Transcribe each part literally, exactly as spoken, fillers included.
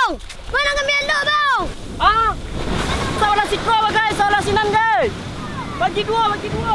bang. Mana kami anda bang? Ah, salah si kau guys, salah si nan guys. Bagi dua, bagi dua.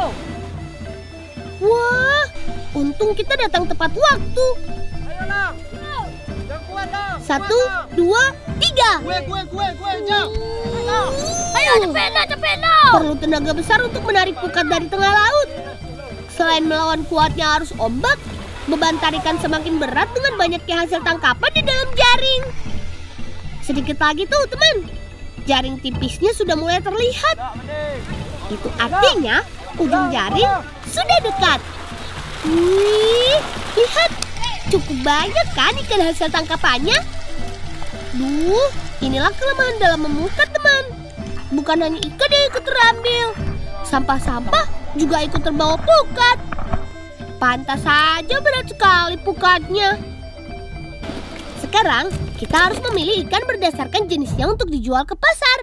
Wah, untung kita datang tepat waktu. Ayolah. Yang kuat lah. Satu, dua, tiga. Gue, gue, gue, gue, jauh. Ayo, cepet lah, cepet lah. Perlu tenaga besar untuk menarik pukat dari tengah laut. Selain melawan kuatnya arus ombak, beban tarikan semakin berat dengan banyaknya hasil tangkapan di dalam jaring. Sedikit lagi tuh teman, jaring tipisnya sudah mulai terlihat. Itu artinya ujung jaring sudah dekat. Wih, lihat, cukup banyak kan ikan hasil tangkapannya. Duh, inilah kelemahan dalam memukat teman. Bukan hanya ikan yang ikut terambil, sampah-sampah juga ikut terbawa pukat. Pantas saja berat sekali pukatnya. Sekarang kita harus memilih ikan berdasarkan jenisnya untuk dijual ke pasar.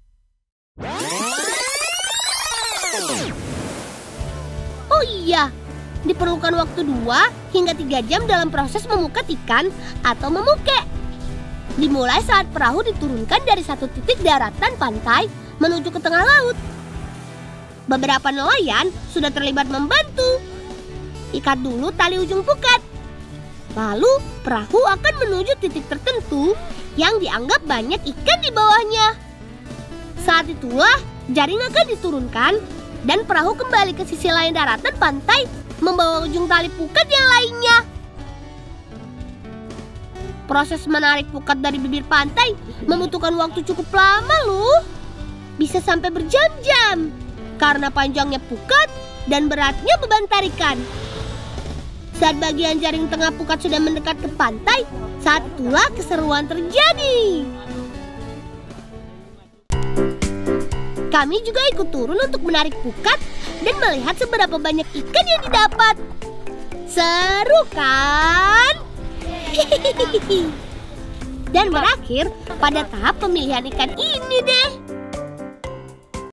Oh iya, diperlukan waktu dua hingga tiga jam dalam proses memukat ikan atau memuke. Dimulai saat perahu diturunkan dari satu titik daratan pantai menuju ke tengah laut. Beberapa nelayan sudah terlibat membantu. Ikat dulu tali ujung pukat. Lalu perahu akan menuju titik tertentu yang dianggap banyak ikan di bawahnya. Saat itulah jaring akan diturunkan dan perahu kembali ke sisi lain daratan pantai membawa ujung tali pukat yang lainnya. Proses menarik pukat dari bibir pantai membutuhkan waktu cukup lama loh. Bisa sampai berjam-jam karena panjangnya pukat dan beratnya beban tarikan. Saat bagian jaring tengah pukat sudah mendekat ke pantai, saat itulah keseruan terjadi. Kami juga ikut turun untuk menarik pukat dan melihat seberapa banyak ikan yang didapat. Seru kan? Dan berakhir pada tahap pemilihan ikan ini deh.